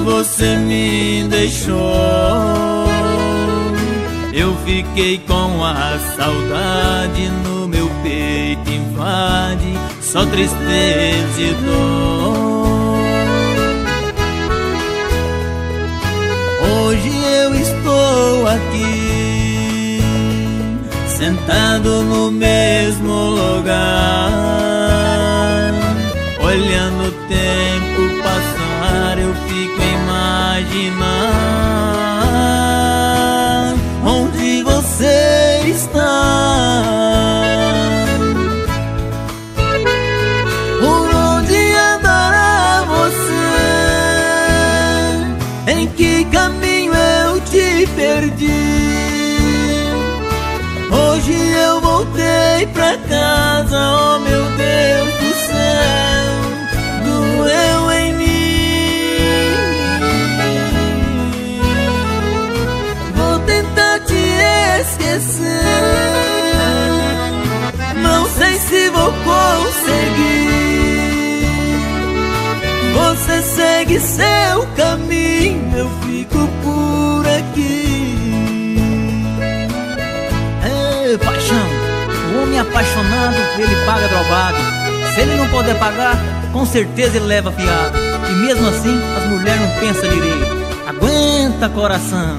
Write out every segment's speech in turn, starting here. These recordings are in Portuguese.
quando você me deixou, eu fiquei com a saudade no meu peito, invade só tristeza e dor. Hoje eu estou aqui, sentado no mesmo lugar, olhando o tempo passar, eu fico a imaginar onde você está, por onde andará você, em que caminho eu te perdi. Hoje eu voltei pra casa, oh meu Deus do céu, doeu em mim. Vou tentar te esquecer, não sei se vou conseguir. Você segue seu caminho, eu fico por aqui. Paixão, o homem apaixonado, ele paga drogado. Se ele não puder pagar, com certeza ele leva fiado. E mesmo assim, as mulheres não pensam direito. Aguenta, coração.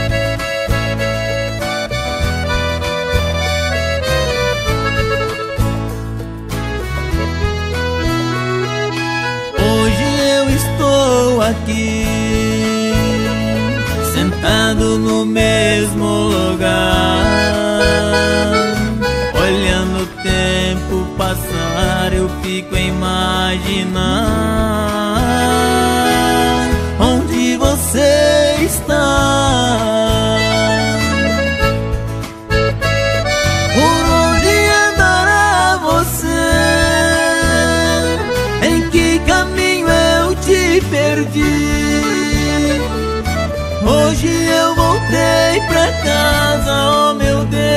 Hoje eu estou aqui, sentado no mesmo lugar, olhando o tempo passar, eu fico a imaginar onde você está, por onde andará você, em que caminho eu te perdi. Hoje eu voltei pra casa, oh meu Deus